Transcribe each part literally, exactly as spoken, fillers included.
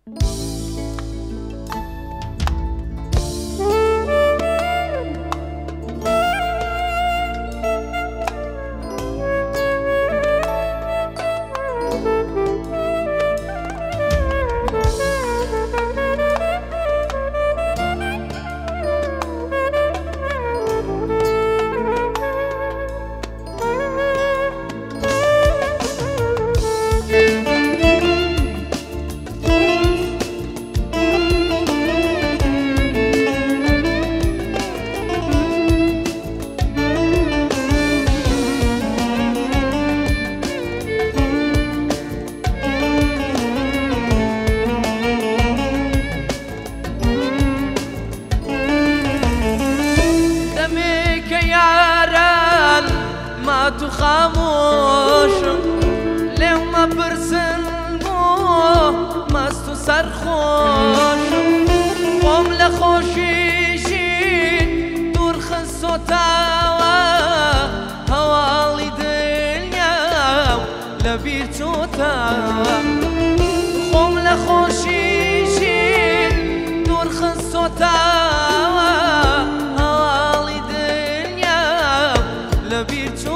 تو خاموش لێو مەپرسن بۆ مەست و سەرخۆش خۆم لە خۆشیشی دوور خستۆتاوە هەواڵی دڵیام لە بیر چۆتاوە خۆم لە خۆشیشی دوور خستۆتاوە هەواڵی دڵیام لە بیر چۆتاوە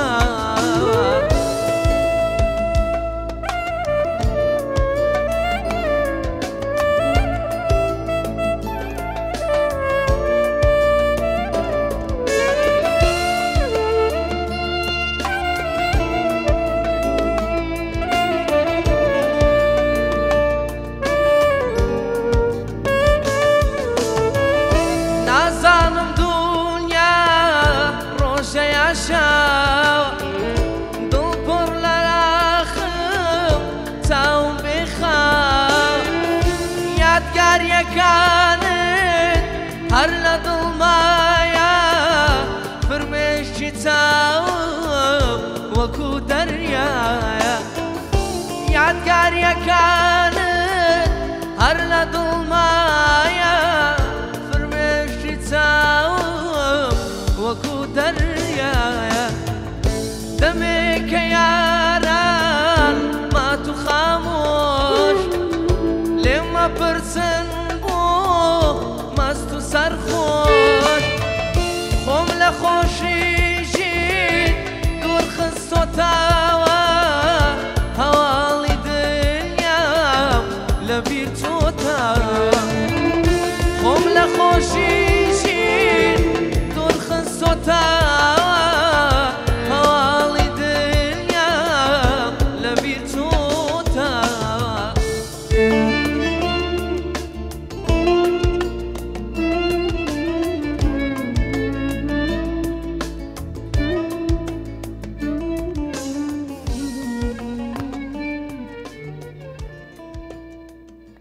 نازانم دنیا ڕۆژەیە شەو دڵ پڕ لە لاخم چاوم بێخاو یادگاریەکانت هەر لە دڵمایە فرمێشکی چاوم وەکو دەریایە یادگاریەکانت هەر لە دڵمایە وەکو دەریایە دەمێکە یاران مات و خامۆش لێم مەپرسن بۆ مەست و سەرخۆش خۆم لە خۆشیشی دوور خستۆتاوە هەواڵی دڵیام لە بیر چۆتاوە خۆم لە خۆشیشی تا